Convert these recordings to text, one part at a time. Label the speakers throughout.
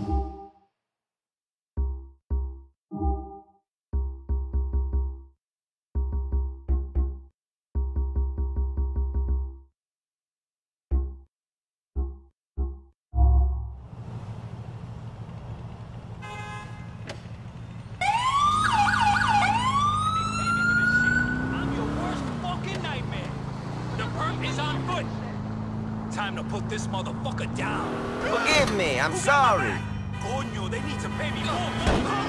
Speaker 1: Time to put this motherfucker down.
Speaker 2: Forgive me, I'm sorry.
Speaker 1: Coño, they need to pay me more.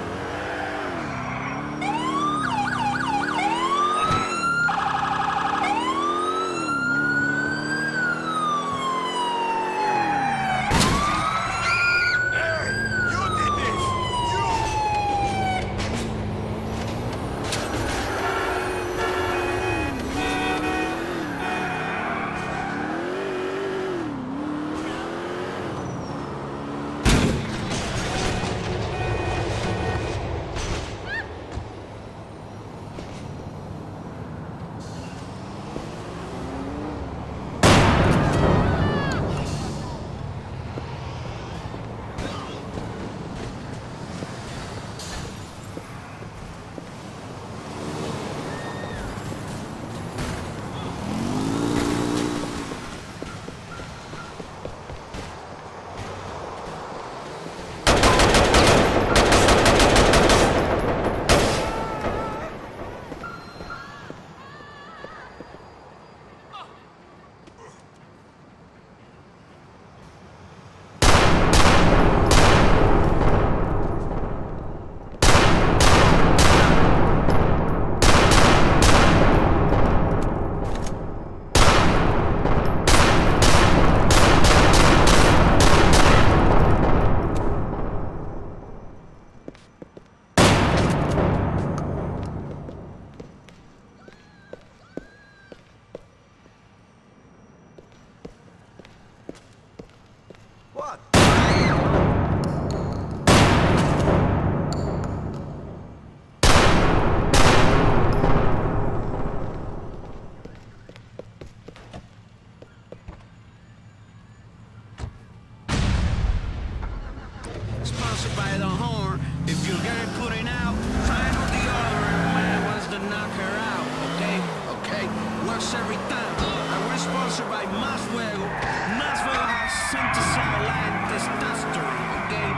Speaker 3: Sponsored by the horn. If you get it putting out, find out the other man wants to knock her out. Okay? Works every time. And we're sponsored by Más Fuego. Más Fuego has synthesized like testosterone. Okay?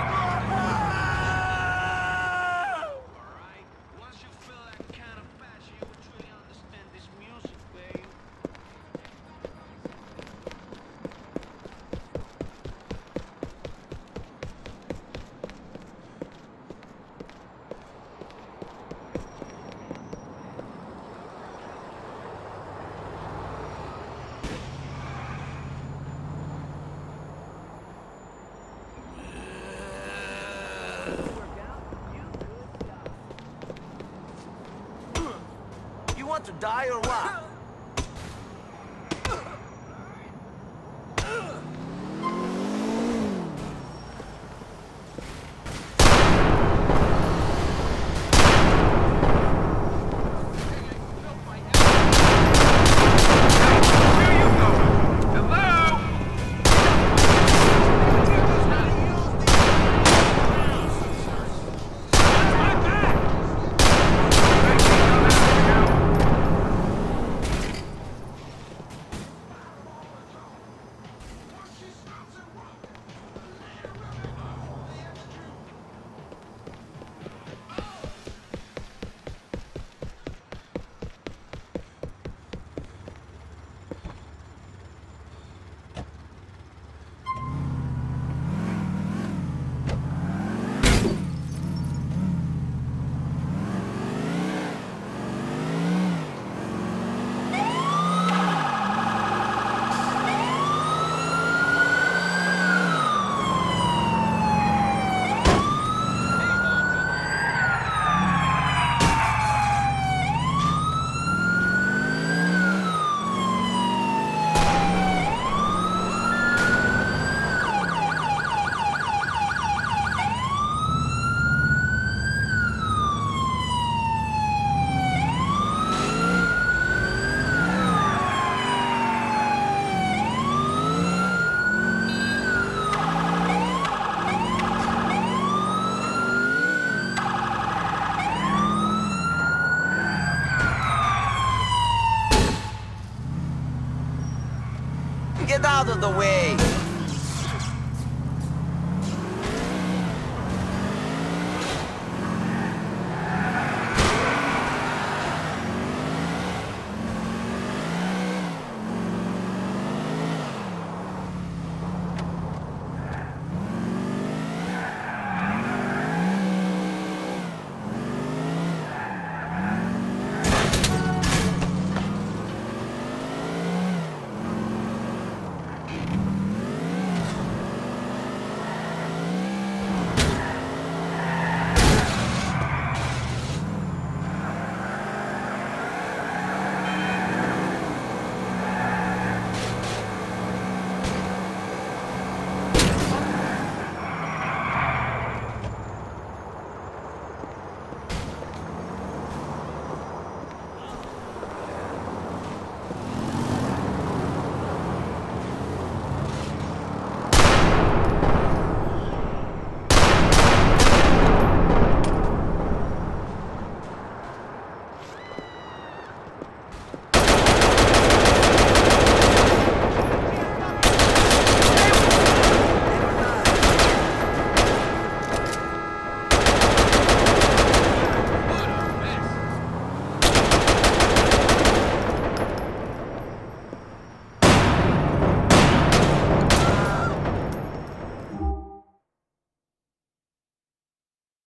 Speaker 3: Alright? Once you feel that kind of passion, you will truly understand this music, babe.
Speaker 2: You want to die or what? of the way.